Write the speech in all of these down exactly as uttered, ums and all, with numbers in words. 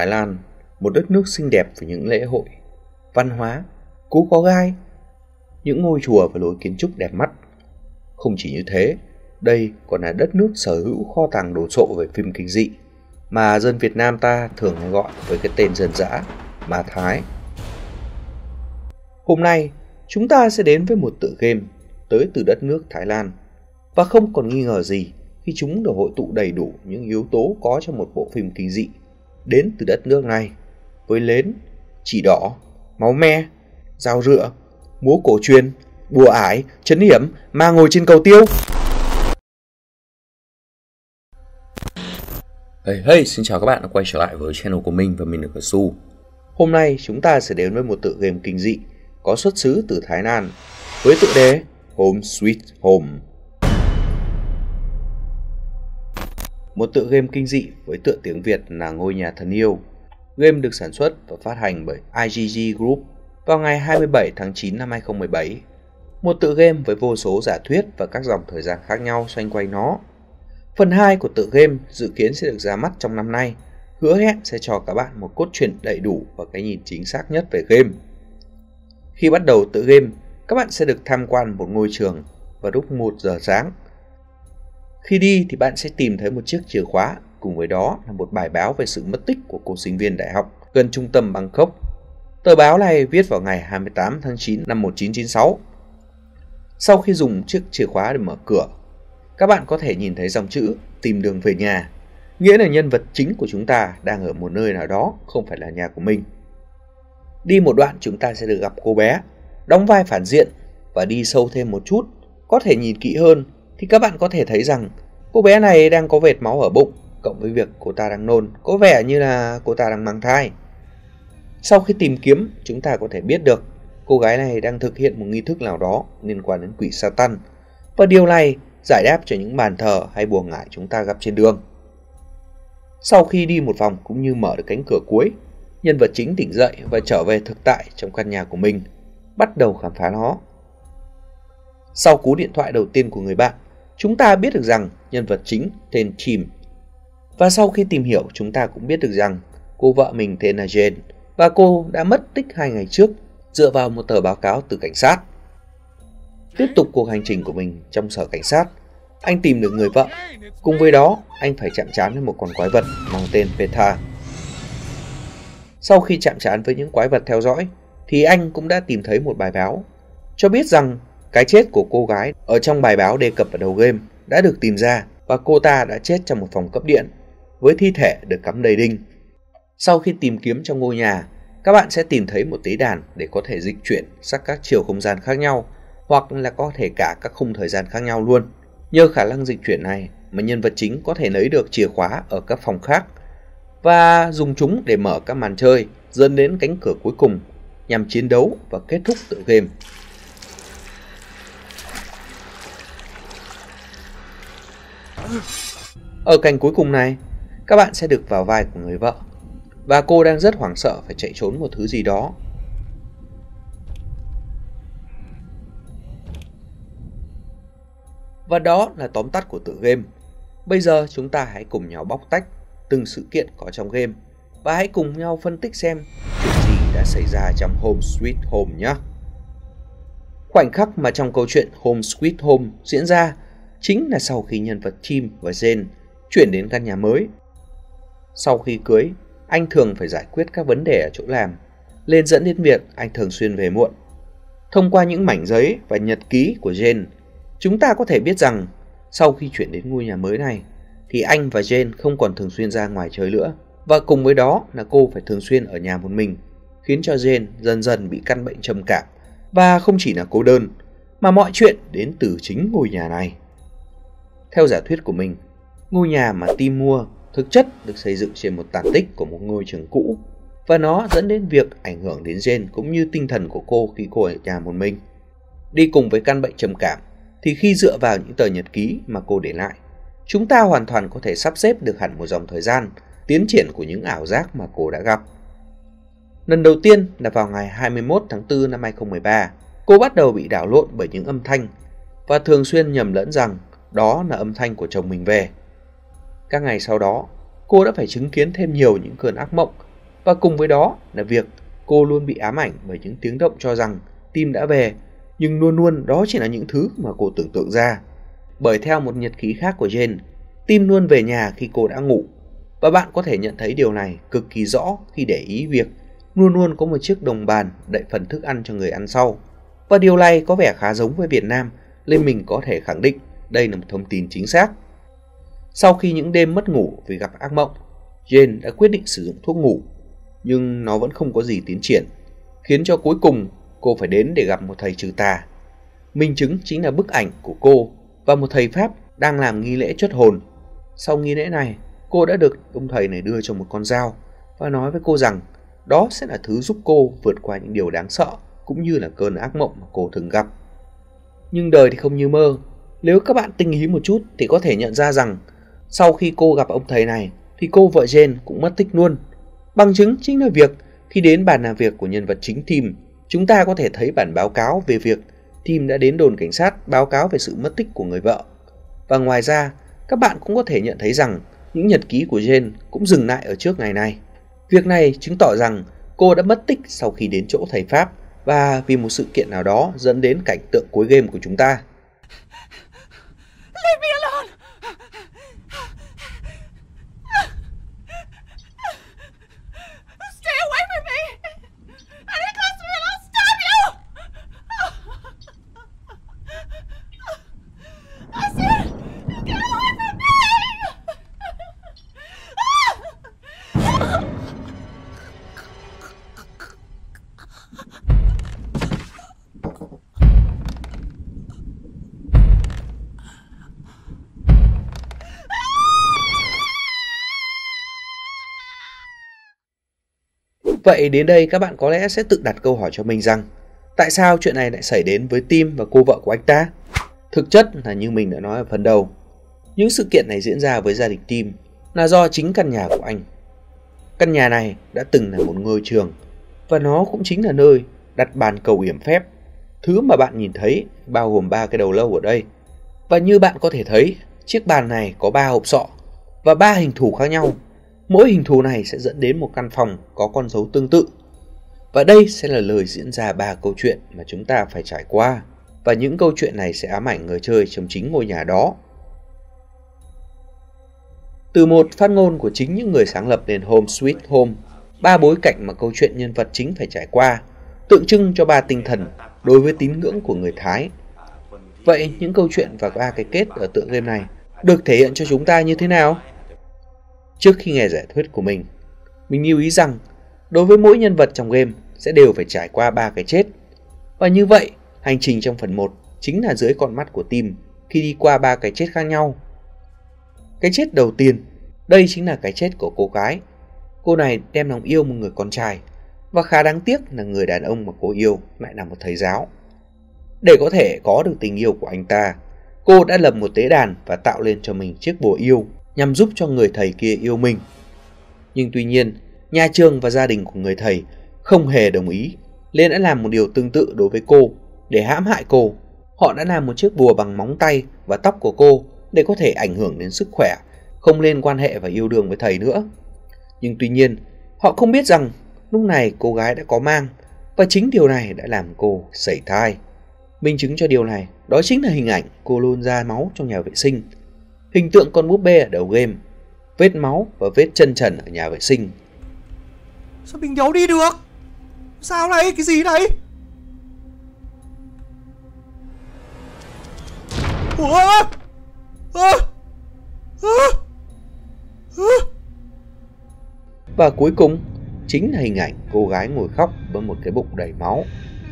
Thái Lan, một đất nước xinh đẹp với những lễ hội, văn hóa, cú có gai, những ngôi chùa và lối kiến trúc đẹp mắt. Không chỉ như thế, đây còn là đất nước sở hữu kho tàng đồ sộ về phim kinh dị mà dân Việt Nam ta thường hay gọi với cái tên dân dã Ma Thái. Hôm nay, chúng ta sẽ đến với một tựa game tới từ đất nước Thái Lan, và không còn nghi ngờ gì khi chúng được hội tụ đầy đủ những yếu tố có trong một bộ phim kinh dị đến từ đất nước này, với nến, chỉ đỏ, máu me, dao rựa, múa cổ truyền, bùa ải, trấn hiểm, ma ngồi trên cầu tiêu. Hey hey, xin chào các bạn đã quay trở lại với channel của mình và mình là Su. Hôm nay chúng ta sẽ đến với một tựa game kinh dị có xuất xứ từ Thái Lan với tựa đề Home Sweet Home. Một tựa game kinh dị với tựa tiếng Việt là Ngôi Nhà Thân Yêu. Game được sản xuất và phát hành bởi i giê giê Group vào ngày hai mươi bảy tháng chín năm hai nghìn không trăm mười bảy. Một tựa game với vô số giả thuyết và các dòng thời gian khác nhau xoay quanh nó. Phần hai của tựa game dự kiến sẽ được ra mắt trong năm nay, hứa hẹn sẽ cho các bạn một cốt truyện đầy đủ và cái nhìn chính xác nhất về game. Khi bắt đầu tựa game, các bạn sẽ được tham quan một ngôi trường vào lúc một giờ sáng. Khi đi thì bạn sẽ tìm thấy một chiếc chìa khóa, cùng với đó là một bài báo về sự mất tích của cô sinh viên đại học gần trung tâm Bangkok. Tờ báo này viết vào ngày hai mươi tám tháng chín năm một nghìn chín trăm chín mươi sáu. Sau khi dùng chiếc chìa khóa để mở cửa, các bạn có thể nhìn thấy dòng chữ tìm đường về nhà, nghĩa là nhân vật chính của chúng ta đang ở một nơi nào đó không phải là nhà của mình. Đi một đoạn chúng ta sẽ được gặp cô bé, đóng vai phản diện, và đi sâu thêm một chút, có thể nhìn kỹ hơn thì các bạn có thể thấy rằng cô bé này đang có vệt máu ở bụng, cộng với việc cô ta đang nôn, có vẻ như là cô ta đang mang thai. Sau khi tìm kiếm, chúng ta có thể biết được cô gái này đang thực hiện một nghi thức nào đó liên quan đến quỷ Satan, và điều này giải đáp cho những bàn thờ hay bùa ngải chúng ta gặp trên đường. Sau khi đi một vòng cũng như mở được cánh cửa cuối, nhân vật chính tỉnh dậy và trở về thực tại trong căn nhà của mình, bắt đầu khám phá nó. Sau cú điện thoại đầu tiên của người bạn, chúng ta biết được rằng nhân vật chính tên Tim. Và sau khi tìm hiểu, chúng ta cũng biết được rằng cô vợ mình tên là Jane, và cô đã mất tích hai ngày trước dựa vào một tờ báo cáo từ cảnh sát. Tiếp tục cuộc hành trình của mình trong sở cảnh sát, anh tìm được người vợ. Cùng với đó, anh phải chạm trán với một con quái vật mang tên Petra. Sau khi chạm trán với những quái vật theo dõi, thì anh cũng đã tìm thấy một bài báo cho biết rằng cái chết của cô gái ở trong bài báo đề cập ở đầu game đã được tìm ra, và cô ta đã chết trong một phòng cấp điện với thi thể được cắm đầy đinh. Sau khi tìm kiếm trong ngôi nhà, các bạn sẽ tìm thấy một tế đàn để có thể dịch chuyển sang các chiều không gian khác nhau, hoặc là có thể cả các khung thời gian khác nhau luôn. Nhờ khả năng dịch chuyển này mà nhân vật chính có thể lấy được chìa khóa ở các phòng khác và dùng chúng để mở các màn chơi, dẫn đến cánh cửa cuối cùng nhằm chiến đấu và kết thúc tựa game. Ở cảnh cuối cùng này, các bạn sẽ được vào vai của người vợ, và cô đang rất hoảng sợ phải chạy trốn một thứ gì đó. Và đó là tóm tắt của tựa game. Bây giờ chúng ta hãy cùng nhau bóc tách từng sự kiện có trong game, và hãy cùng nhau phân tích xem chuyện gì đã xảy ra trong Home Sweet Home nhé. Khoảnh khắc mà trong câu chuyện Home Sweet Home diễn ra chính là sau khi nhân vật Tim và Jane chuyển đến căn nhà mới. Sau khi cưới, anh thường phải giải quyết các vấn đề ở chỗ làm, nên dẫn đến việc anh thường xuyên về muộn. Thông qua những mảnh giấy và nhật ký của Jane, chúng ta có thể biết rằng sau khi chuyển đến ngôi nhà mới này thì anh và Jane không còn thường xuyên ra ngoài chơi nữa, và cùng với đó là cô phải thường xuyên ở nhà một mình, khiến cho Jane dần dần bị căn bệnh trầm cảm, và không chỉ là cô đơn mà mọi chuyện đến từ chính ngôi nhà này. Theo giả thuyết của mình, ngôi nhà mà Tim mua thực chất được xây dựng trên một tàn tích của một ngôi trường cũ, và nó dẫn đến việc ảnh hưởng đến Jane cũng như tinh thần của cô khi cô ở nhà một mình. Đi cùng với căn bệnh trầm cảm thì khi dựa vào những tờ nhật ký mà cô để lại, chúng ta hoàn toàn có thể sắp xếp được hẳn một dòng thời gian tiến triển của những ảo giác mà cô đã gặp. Lần đầu tiên là vào ngày hai mươi mốt tháng tư năm hai nghìn không trăm mười ba, cô bắt đầu bị đảo lộn bởi những âm thanh và thường xuyên nhầm lẫn rằng đó là âm thanh của chồng mình về. Các ngày sau đó, cô đã phải chứng kiến thêm nhiều những cơn ác mộng Và cùng với đó là việc cô luôn bị ám ảnh bởi những tiếng động cho rằng Tim đã về, nhưng luôn luôn đó chỉ là những thứ mà cô tưởng tượng ra. Bởi theo một nhật ký khác của Jane, Tim luôn về nhà khi cô đã ngủ, và bạn có thể nhận thấy điều này cực kỳ rõ khi để ý việc luôn luôn có một chiếc đồng bàn đậy phần thức ăn cho người ăn sau. Và điều này có vẻ khá giống với Việt Nam, nên mình có thể khẳng định đây là một thông tin chính xác. Sau khi những đêm mất ngủ vì gặp ác mộng, Jane đã quyết định sử dụng thuốc ngủ, nhưng nó vẫn không có gì tiến triển, khiến cho cuối cùng cô phải đến để gặp một thầy trừ tà. Minh chứng chính là bức ảnh của cô và một thầy Pháp đang làm nghi lễ chuất hồn. Sau nghi lễ này, cô đã được ông thầy này đưa cho một con dao và nói với cô rằng đó sẽ là thứ giúp cô vượt qua những điều đáng sợ cũng như là cơn ác mộng mà cô thường gặp. Nhưng đời thì không như mơ. Nếu các bạn tinh ý một chút thì có thể nhận ra rằng sau khi cô gặp ông thầy này thì cô vợ Jane cũng mất tích luôn. Bằng chứng chính là việc khi đến bàn làm việc của nhân vật chính Tim, chúng ta có thể thấy bản báo cáo về việc Tim đã đến đồn cảnh sát báo cáo về sự mất tích của người vợ. Và ngoài ra, các bạn cũng có thể nhận thấy rằng những nhật ký của Jane cũng dừng lại ở trước ngày này. Việc này chứng tỏ rằng cô đã mất tích sau khi đến chỗ thầy Pháp và vì một sự kiện nào đó dẫn đến cảnh tượng cuối game của chúng ta. Leave me alone! Stay away from me! Any close to me and I'll stab you! I said, get away from me! Vậy đến đây các bạn có lẽ sẽ tự đặt câu hỏi cho mình rằng tại sao chuyện này lại xảy đến với Tim và cô vợ của anh ta? Thực chất là như mình đã nói ở phần đầu, những sự kiện này diễn ra với gia đình Tim là do chính căn nhà của anh. Căn nhà này đã từng là một ngôi trường và nó cũng chính là nơi đặt bàn cầu yểm phép. Thứ mà bạn nhìn thấy bao gồm ba cái đầu lâu ở đây. Và như bạn có thể thấy, chiếc bàn này có ba hộp sọ và ba hình thù khác nhau. Mỗi hình thù này sẽ dẫn đến một căn phòng có con dấu tương tự. Và đây sẽ là lời diễn ra ba câu chuyện mà chúng ta phải trải qua. Và những câu chuyện này sẽ ám ảnh người chơi trong chính ngôi nhà đó. Từ một phát ngôn của chính những người sáng lập nền Home Sweet Home, ba bối cảnh mà câu chuyện nhân vật chính phải trải qua, tượng trưng cho ba tinh thần đối với tín ngưỡng của người Thái. Vậy những câu chuyện và ba cái kết ở tựa game này được thể hiện cho chúng ta như thế nào? Trước khi nghe giải thuyết của mình, mình lưu ý rằng đối với mỗi nhân vật trong game sẽ đều phải trải qua ba cái chết. Và như vậy, hành trình trong phần một chính là dưới con mắt của Tim khi đi qua ba cái chết khác nhau. Cái chết đầu tiên, đây chính là cái chết của cô gái. Cô này đem lòng yêu một người con trai, và khá đáng tiếc là người đàn ông mà cô yêu lại là một thầy giáo. Để có thể có được tình yêu của anh ta, cô đã lập một tế đàn và tạo lên cho mình chiếc bùa yêu nhằm giúp cho người thầy kia yêu mình. Nhưng tuy nhiên, nhà trường và gia đình của người thầy không hề đồng ý, nên đã làm một điều tương tự đối với cô để hãm hại cô. Họ đã làm một chiếc bùa bằng móng tay và tóc của cô để có thể ảnh hưởng đến sức khỏe, không lên quan hệ và yêu đương với thầy nữa. Nhưng tuy nhiên, họ không biết rằng lúc này cô gái đã có mang, và chính điều này đã làm cô sẩy thai. Minh chứng cho điều này đó chính là hình ảnh cô luôn ra máu trong nhà vệ sinh, hình tượng con búp bê ở đầu game, vết máu và vết chân trần ở nhà vệ sinh. Sao mình đéo đi được? Sao này? Cái gì này? Ủa? À? À? À? Và cuối cùng chính là hình ảnh cô gái ngồi khóc với một cái bụng đầy máu.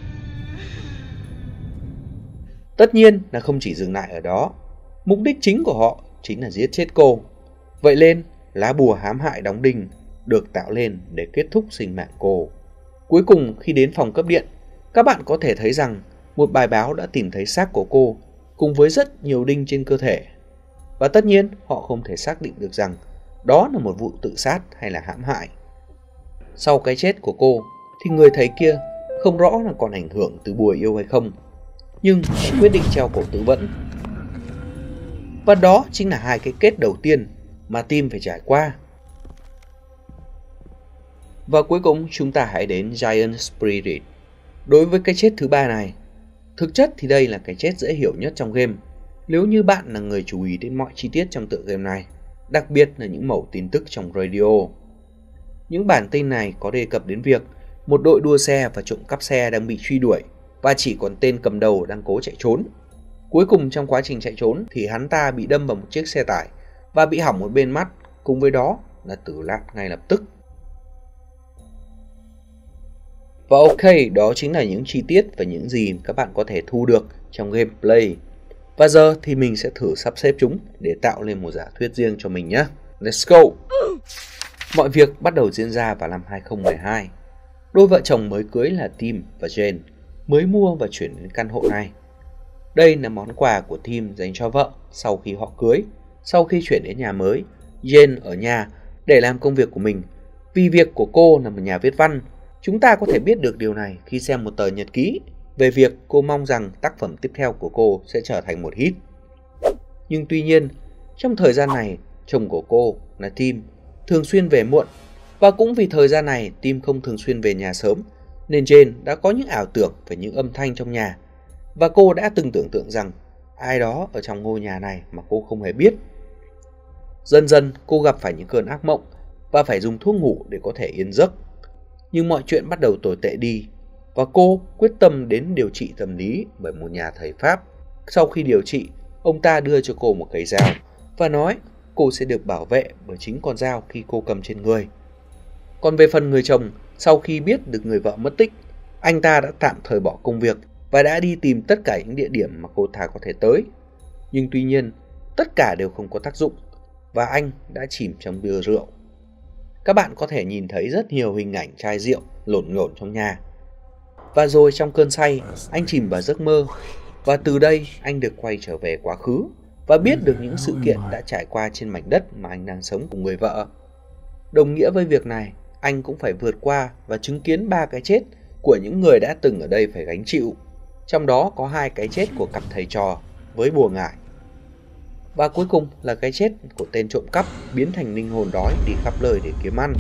Tất nhiên là không chỉ dừng lại ở đó. Mục đích chính của họ chính là giết chết cô. Vậy nên lá bùa hãm hại đóng đinh được tạo lên để kết thúc sinh mạng cô. Cuối cùng khi đến phòng cấp điện, các bạn có thể thấy rằng một bài báo đã tìm thấy xác của cô cùng với rất nhiều đinh trên cơ thể. Và tất nhiên họ không thể xác định được rằng đó là một vụ tự sát hay là hãm hại. Sau cái chết của cô thì người thầy kia không rõ là còn ảnh hưởng từ bùa yêu hay không, nhưng quyết định treo cổ tự vẫn. Và đó chính là hai cái kết đầu tiên mà Tim phải trải qua. Và cuối cùng chúng ta hãy đến Giant Spirit. Đối với cái chết thứ ba này, thực chất thì đây là cái chết dễ hiểu nhất trong game. Nếu như bạn là người chú ý đến mọi chi tiết trong tựa game này, đặc biệt là những mẩu tin tức trong radio. Những bản tin này có đề cập đến việc một đội đua xe và trộm cắp xe đang bị truy đuổi và chỉ còn tên cầm đầu đang cố chạy trốn. Cuối cùng trong quá trình chạy trốn thì hắn ta bị đâm vào một chiếc xe tải và bị hỏng một bên mắt, cùng với đó là tử nạn ngay lập tức. Và ok, đó chính là những chi tiết và những gì các bạn có thể thu được trong gameplay. Và giờ thì mình sẽ thử sắp xếp chúng để tạo lên một giả thuyết riêng cho mình nhé. Let's go! Mọi việc bắt đầu diễn ra vào năm hai không một hai. Đôi vợ chồng mới cưới là Tim và Jane mới mua và chuyển đến căn hộ này. Đây là món quà của Tim dành cho vợ sau khi họ cưới. Sau khi chuyển đến nhà mới, Jane ở nhà để làm công việc của mình. Vì việc của cô là một nhà viết văn, chúng ta có thể biết được điều này khi xem một tờ nhật ký về việc cô mong rằng tác phẩm tiếp theo của cô sẽ trở thành một hit. Nhưng tuy nhiên, trong thời gian này, chồng của cô là Tim thường xuyên về muộn, và cũng vì thời gian này Tim không thường xuyên về nhà sớm, nên Jane đã có những ảo tưởng về những âm thanh trong nhà, và cô đã từng tưởng tượng rằng ai đó ở trong ngôi nhà này mà cô không hề biết. Dần dần cô gặp phải những cơn ác mộng và phải dùng thuốc ngủ để có thể yên giấc. Nhưng mọi chuyện bắt đầu tồi tệ đi, và cô quyết tâm đến điều trị tâm lý bởi một nhà thầy Pháp. Sau khi điều trị, ông ta đưa cho cô một cây dao và nói cô sẽ được bảo vệ bởi chính con dao khi cô cầm trên người. Còn về phần người chồng, sau khi biết được người vợ mất tích, anh ta đã tạm thời bỏ công việc và đã đi tìm tất cả những địa điểm mà cô ta có thể tới. Nhưng tuy nhiên, tất cả đều không có tác dụng, và anh đã chìm trong bia rượu. Các bạn có thể nhìn thấy rất nhiều hình ảnh chai rượu lổn nhổn trong nhà. Và rồi trong cơn say, anh chìm vào giấc mơ, và từ đây anh được quay trở về quá khứ và biết được những sự kiện đã trải qua trên mảnh đất mà anh đang sống cùng người vợ. Đồng nghĩa với việc này, anh cũng phải vượt qua và chứng kiến ba cái chết của những người đã từng ở đây phải gánh chịu. Trong đó có hai cái chết của cặp thầy trò với bùa ngải. Và cuối cùng là cái chết của tên trộm cắp biến thành linh hồn đói đi khắp nơi để kiếm ăn.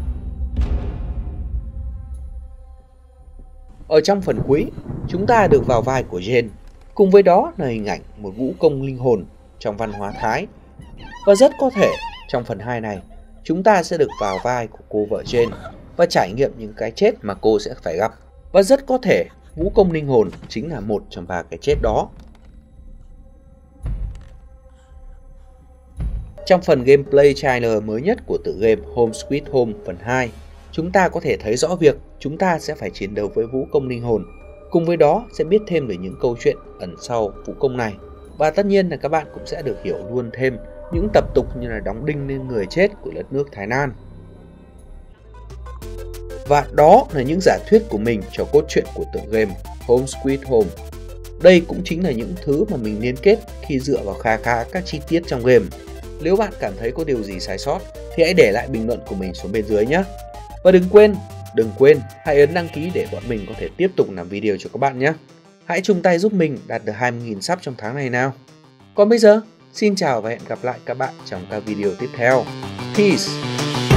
Ở trong phần cuối, chúng ta được vào vai của Jane, cùng với đó là hình ảnh một vũ công linh hồn trong văn hóa Thái. Và rất có thể trong phần hai này, chúng ta sẽ được vào vai của cô vợ Jane và trải nghiệm những cái chết mà cô sẽ phải gặp. Và rất có thể vũ công linh hồn chính là một trong ba cái chết đó. Trong phần gameplay trailer mới nhất của tựa game Home Sweet Home phần hai, chúng ta có thể thấy rõ việc chúng ta sẽ phải chiến đấu với vũ công linh hồn. Cùng với đó sẽ biết thêm về những câu chuyện ẩn sau vũ công này. Và tất nhiên là các bạn cũng sẽ được hiểu luôn thêm những tập tục như là đóng đinh lên người chết của đất nước Thái Lan. Và đó là những giả thuyết của mình cho cốt truyện của tựa game Home Sweet Home. Đây cũng chính là những thứ mà mình liên kết khi dựa vào khá khá các chi tiết trong game. Nếu bạn cảm thấy có điều gì sai sót thì hãy để lại bình luận của mình xuống bên dưới nhé. Và đừng quên, đừng quên hãy ấn đăng ký để bọn mình có thể tiếp tục làm video cho các bạn nhé. Hãy chung tay giúp mình đạt được hai mươi nghìn sub trong tháng này nào. Còn bây giờ, xin chào và hẹn gặp lại các bạn trong các video tiếp theo. Peace!